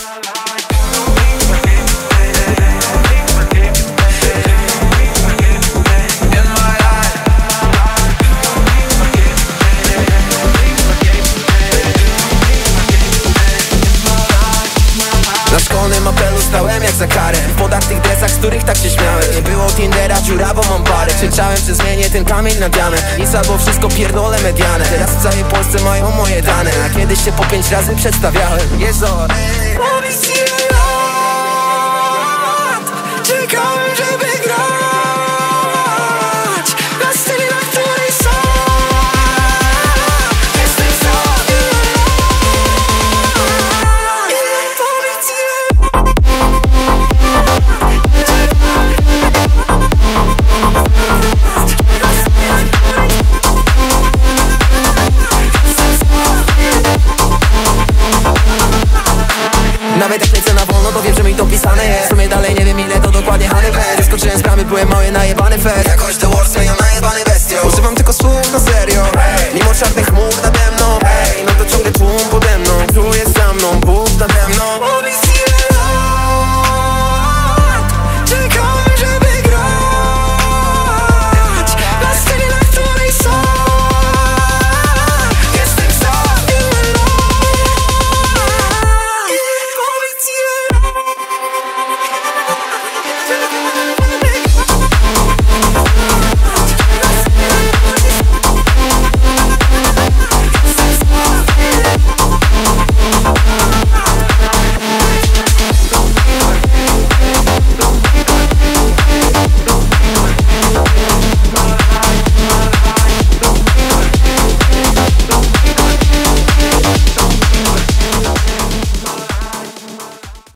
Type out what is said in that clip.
Na szkolnym apelu stałem jak za karę, w podartych dresach, z których tak się śmiałem. Nie było Tindera, dziura, bo mam parę. Krzyczałem, że zmienię ten kamień na diament. Nic albo wszystko pierdolę mediane. Teraz w całej Polsce mają moje dane, a kiedyś się po 5 razy przedstawiałem. Jest o... Powiedz ile lat czekałem, żeby grać na scenie, na której sam jestem sam. Powiedz ile. Nawet jak lecę na wolno, to wiem, że mi to pisane jest. W sumie dalej nie wiem, ile to dokładnie HDP. Wyskoczyłem z bramy, byłem mały, najebany fest. Jakoś The World zmieniam najebany bestio. Używam tylko słów na serio, mimo czarnych chmur nade mną. No to ciągle tłum pode mną, tu jest za mną.